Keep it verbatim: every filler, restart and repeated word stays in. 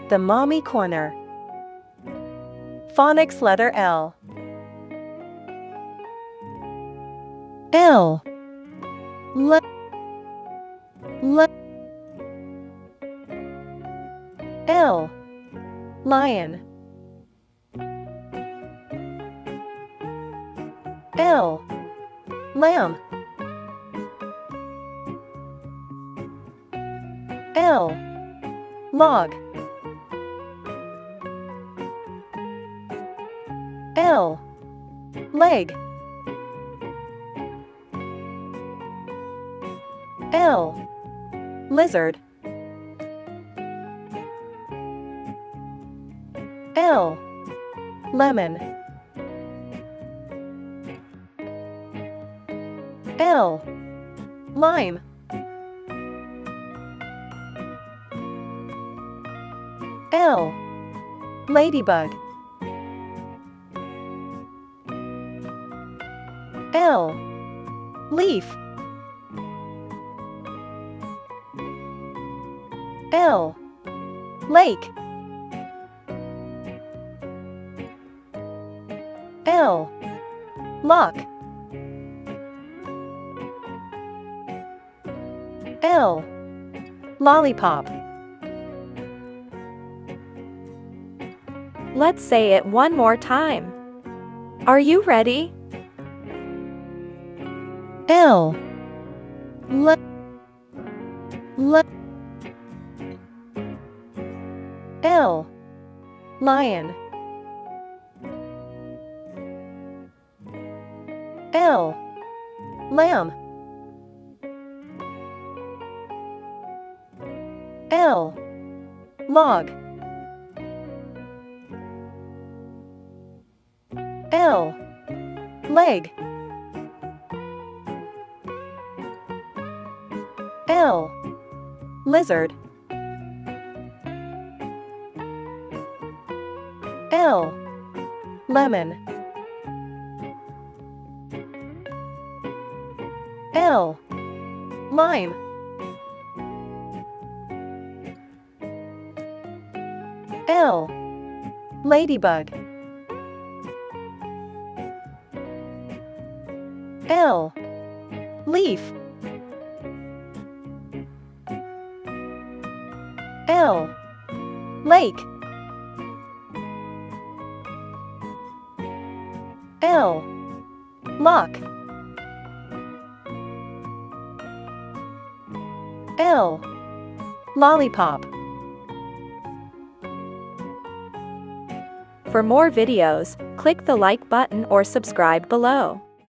The mommy corner. Phonics letter L. L. L. L. L. Lion. L. Lamb. L. Log. L. Leg. L. Lizard. L. Lemon. L. Lime. L. Ladybug. L. Leaf. L. Lake. L. Lock. L. Lollipop. Let's say it one more time. Are you ready? L. L. L. L. Lion. L. Lamb. L. Log. L. Leg. L. Lizard. L. Lemon. L. Lime. L. Ladybug. L. Leaf. L. Lake. L. Lock. L. Lollipop. For more videos, click the like button or subscribe below.